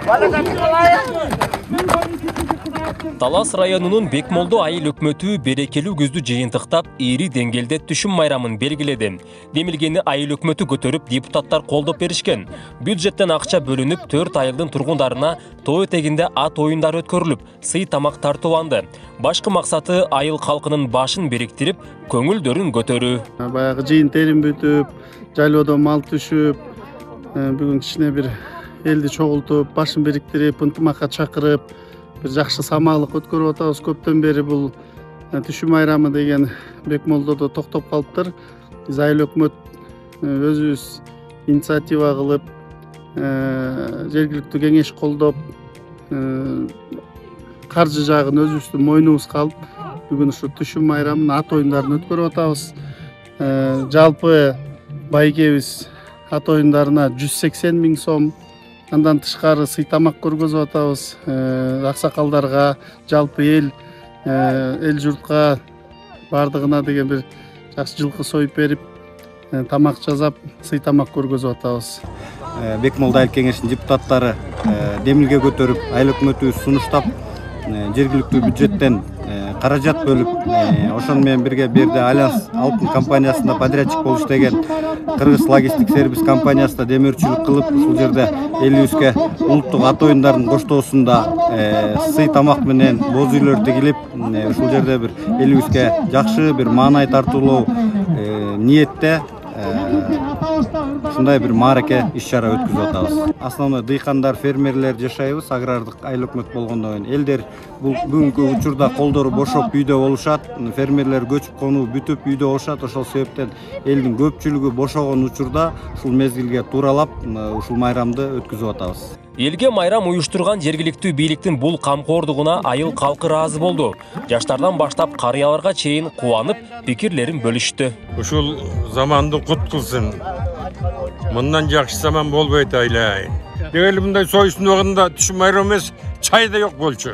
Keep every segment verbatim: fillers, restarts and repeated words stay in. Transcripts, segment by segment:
Талас районунун Бекмолду айыл өкмөтү берекелүү күздү жыйынтыктап, ири деңгээлде түшүм майрамын белгиледи. Демилгени айыл өкмөтү көтөрүп, депутаттар колдоп беришкен. Бюджеттен акча бөлүнүп, төрт айылдын тургундарына той этегинде ат оюндары өткөрүлүп, сый тамак тартууланды. Башкы максаты айыл калкынын башын бириктирип, көңүлдөрүн көтөрүү. Баягы жыйын терим бүтүп, жайлоодо мал түшүп, бүгүн кичине бир элди чогултуп, башын бириктирип, ынтымакка чакырып, bir жакшы самаалык өткөрүп атабыз. Көптөн бери бул түшүм майрамы деген Бекмолдодо токтоп калыптыр. Биз айыл өкмөт өзүбүз инициатива кылып, жергиликтүү кеңеш колдоп, каржы жагын өзүбүздүн мойнубузга алып, бүгүн ушу түшүм майрамын ат оюндарын өткөрүп атабыз. Жалпы байгебиз ат оюндарына жүз сексен миң сом, андан тышкары сый тамак көргөзүп атабыз. Аксакалдарга, жалпы эл эл журтка бардыгына деген бир жакшы жылкы союп берип, тамак жасап, сый тамак көргөзүп атабыз. Бекмолду айыл кеңешинин депутаттары демилге көтөрүп, айыл өкмөтүбүз сунуштап, жергиликтүү бюджеттен каражат бөлүп, ошону менен бирге берди Альянс Алтын компаниясында подрядчик болуш деген Кыргыз логистик сервис компаниясында демирчилик кылып, ушул жерде элибизге улуттук ат оюндардын коштоосунда сый тамак менен боз үйлөр тигилип, ушул жерде бир элибизге жакшы бир маанай тартуулоо ниетте ушундай бир маареке иш-чара өткүзүп атабыз. Основной дыйкандар, фермерлер жашайбыз, агрардык айыл өкмөт болгондон кийин элдер бул бүгүнкү учурда колдору бошоп үйдө болушат, фермерлер көчүп конуу бүтүп үйдө болушат. Ошол себептен элдин көпчүлүгү бошогон учурда ушул мезгилге тууралап ушул майрамды өткүзүп атабыз. Элге майрам уюштурган жергиликтүү бийликтин бул камкордугуна айыл калкы ыраазы болду. Жаштардан баштап карыяларга чейин кубанып, пикирлерин бөлүштү. Ушул заманды кут кылсын. Мындан жакшы заман болбойт айлай. Дегели мындай союштун убагында түшүм майрамы эмес, чай да жок болчу.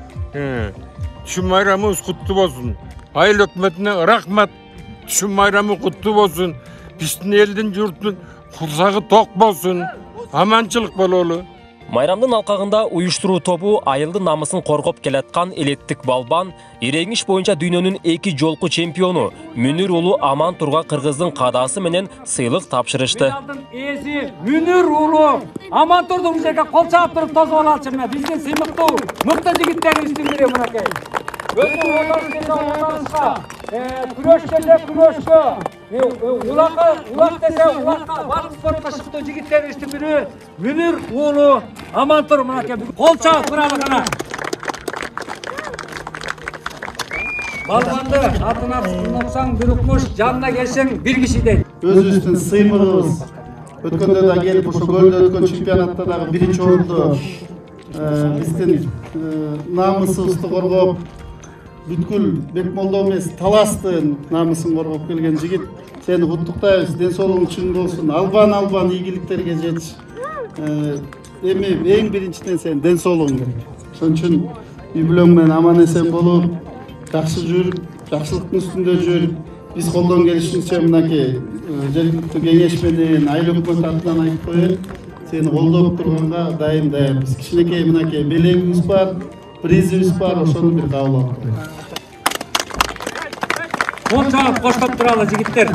Түшүм майрамыбыз куттуу болсун. Айыл өкмөтүнө рахмат. Түшүм майрамы куттуу болсун. Биздин элдин журттун курсагы ток болсун. Аманчылык бололу. Майрамдын алкагында уюштуруу тобу айылдын намысын коргоп келаткан элеттик балбан, иреңиш боюнча дүйнөнүн эки жолку чемпиону Мүнүр уулу Амантурга кыргыздын кадаасы менен сыйлык тапшырышты. Эси Мүнүр уулу Амантурдун жерге кол чаап туруп тосуп алчы мына биздин сыймыктуу мыкты жигиттерибиздин бири мынакей. Өзү отарышка, күрөшкөнде күрөшкө, улакка, улак десе улакка, барлык спортко шыктуу жигиттерибиздин бири Мүнүр уулу Амантур мынакей. Кол чаап туралы гана. Балбанды атына сунсаң бир укмуш, жанына келсең бир киши дейт. Өзүбүздүн сыймыгыбыз өткөндө да келип, ошо көлдө өткөн чемпионатта дагы биринчи орунду биздин намысыбызды коргоп, бүткүл Бекмолдо эмес, Таластын намысын коргоп келген жигит. Сени куттуктайбыз, ден соолугуң чың болсун, албан албан ийгиликтерге жетиш. Эми эң биринчиден сен ден соолугуң керек. Ошон үчүн үй бүлөң менен аман эсен болуп, жакшы жүрүп, жакшылыктын үстүндө жүрүп, биз колдон келишибизче мынакей жергиликтүү кеңеш менен айыл өкмөт атынан айтып коеюн, сени колдоп турганга дайым даярбыз. Кичинекей мынакей белегибиз бар, призибиз бар, ошону бир кабыл алып. Кол чаап коштоп туралы жигиттер.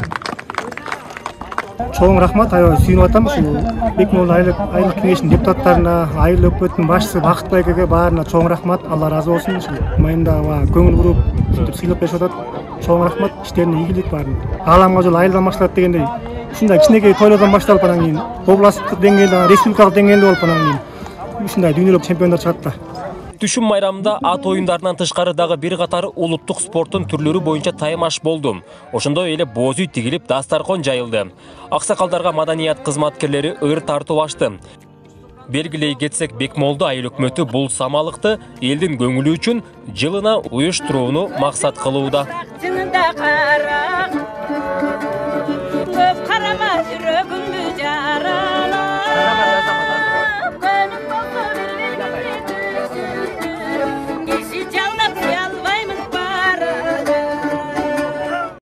Чоң рахмат, аябай сүйүнүп атам ушул Бекмолду айыл кеңешинин депутаттарына, айыл өкмөтүнүн башчысы Бакыт байкеге баарына чоң рахмат. Алла разы болсун. Ушул майымда көңүл буруп, ушинтип сыйлап беришип атат. Чоң рахмат, иштерине ийгилик баарын. Ааламга жол айылдан башталат дегендей, ушундай кичинекей тойлордон башталып анан кийин областтык деңгээлде, республикалык деңгээлде болуп анан кийин ушундай дүйнөлүк чемпиондор чыгат да. Түшүм майрамында ат оюндарынан тышкары дагы бир катар улуттук спорттун түрлөрү боюнча таймаш болду. Ошондой эле боз үй тигилип, дастаркон жайылды. Аксакалдарга маданият кызматкерлери ыр тартып ашты. Белгилей кетсек, Бекмолду айыл өкмөтү бул самалыкты элдин көңүлү үчүн жылына уюштурууну максат кылууда.